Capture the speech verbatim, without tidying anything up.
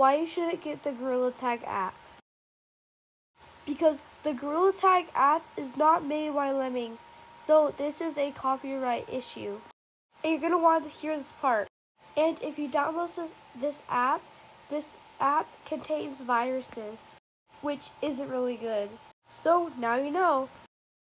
why you shouldn't get the Gorilla Tag app. Because the Gorilla Tag app is not made by Lemming, so this is a copyright issue. And you're going to want to hear this part. And if you download this, this app, this app contains viruses, which isn't really good. So now you know.